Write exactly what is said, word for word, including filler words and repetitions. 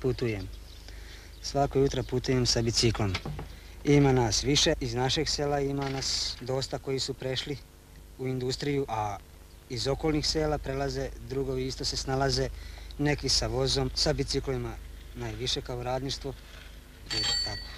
putujem. Svako jutro putujem sa biciklom. Ima nas više iz našeg sela, ima nas dosta koji su prešli u industriju, a iz okolnih sela prelaze, drugovi isto se snalaze, neki sa vozom, sa biciklima najviše kao radništvo. I tako.